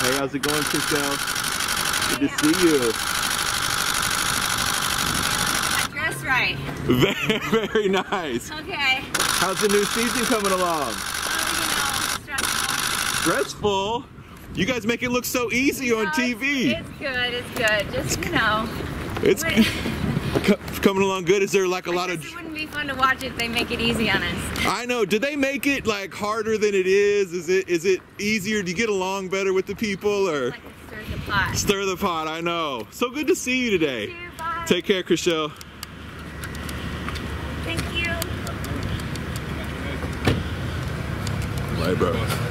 Hey, how's it going, Chrishell? Good to see you. Dress right. Very, very nice. Okay. How's the new season coming along? Oh, you know, stressful. Stressful? You guys make it look so easy on TV. It's good, it's good. Just, you know. It's coming along good. Is there like a lot of... It wouldn't be fun to watch if they make it easy on us. I know. Did they make it like harder than it is? Is it easier? Do you get along better with the people, or? Like stir the pot. Stir the pot, I know. So good to see you today. You too, bye. Take care, Chrishell. Thank you. Bye, bro.